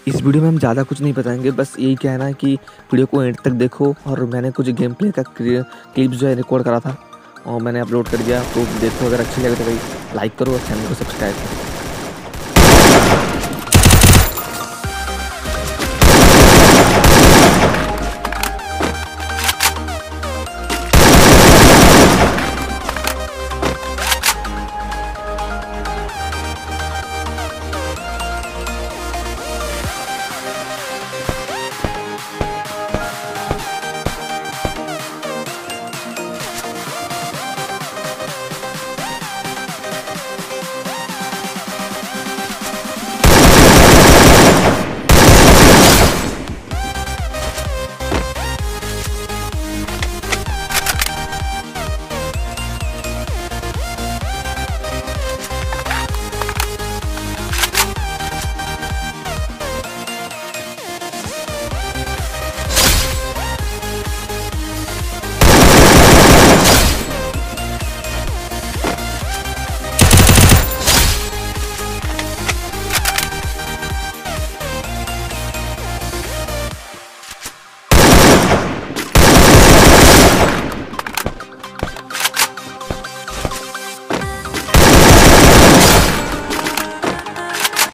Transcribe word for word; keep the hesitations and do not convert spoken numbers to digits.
इस वीडियो में हम ज़्यादा कुछ नहीं बताएंगे, बस यही कहना है कि वीडियो को एंड तक देखो। और मैंने कुछ गेम प्ले का क्लिप्स जो है रिकॉर्ड करा था और मैंने अपलोड कर दिया, तो देखो। अगर अच्छी लगे तो भाई लाइक करो और चैनल को सब्सक्राइब करो।